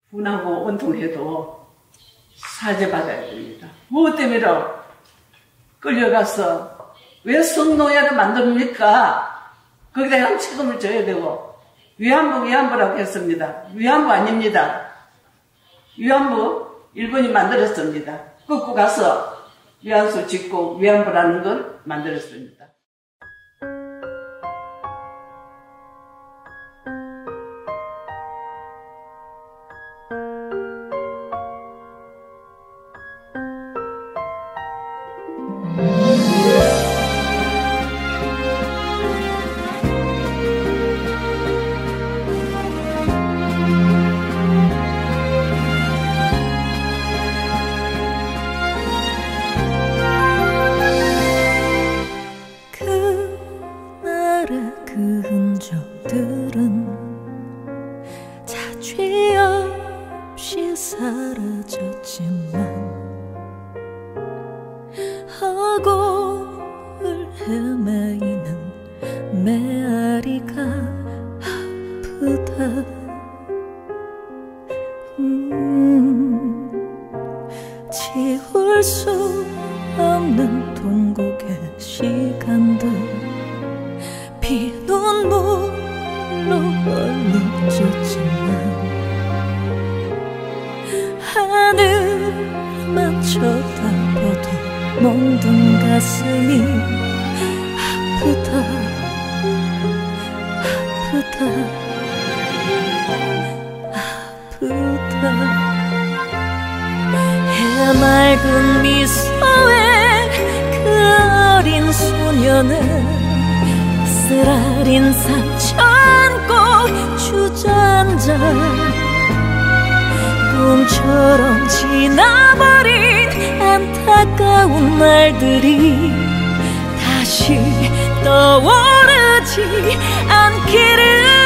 분하고 원통해도 사죄받아야 됩니다. 무엇 때문에 끌려가서 왜 성노예를 만듭니까? 거기다 대한 책임을 져야 되고 위안부라고 했습니다. 위안부 아닙니다. 위안부 일본이 만들었습니다. 끌고 가서 위안소 짓고 위안부라는 걸 만들었습니다. 지울 수 없는 동곡의 시간들 피눈물로 얼룩졌지만 하늘만 쳐다봐도 멍든 가슴이 아프다 해맑은 미소의 그 어린 소녀는 쓰라린 상처 안고 주저앉아 꿈처럼 지나버린 안타까운 날들이 다시 떠오르지 않기를.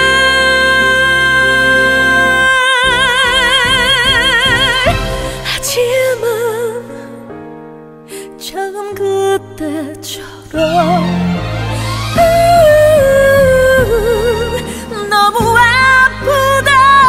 하지만 처음 그때처럼 너무 아프다.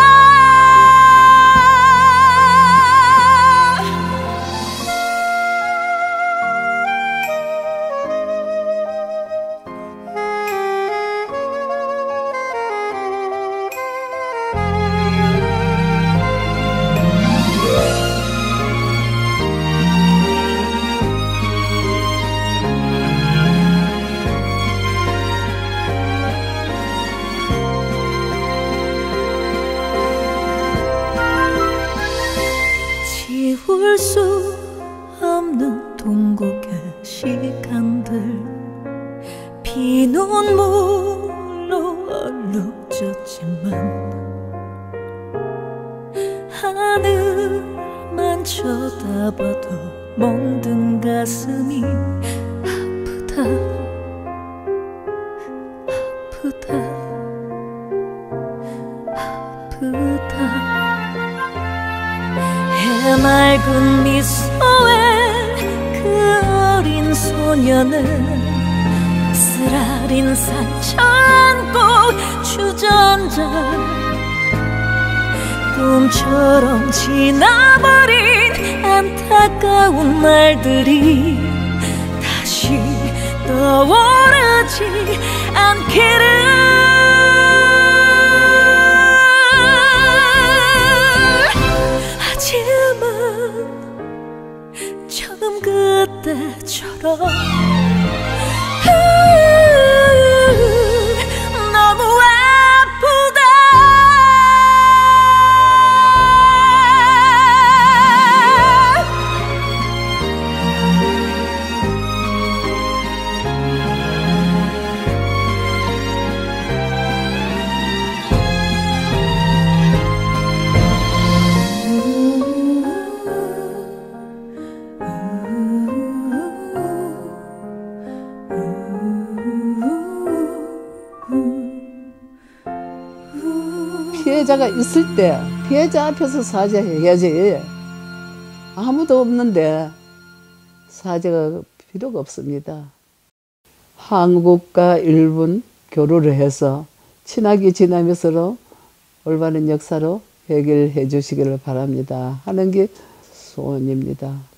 지울 수 없는 동곡의 시간들 피눈물로 얼룩졌지만 하늘만 쳐다봐도 멍든 가슴이 아프다. 해맑은 미소의 그 어린 소녀는 쓰라린 상처 안고 주저앉아 꿈처럼 지나버린 안타까운 날들이 다시 떠오르지 않기를. 처음 그때처럼 너무 아프다. 피해자가 있을 때 피해자 앞에서 사죄해야지. 아무도 없는데 사죄가 필요가 없습니다. 한국과 일본 교류를 해서 친하게 지내면서 올바른 역사로 해결해 주시기를 바랍니다 하는 게 소원입니다.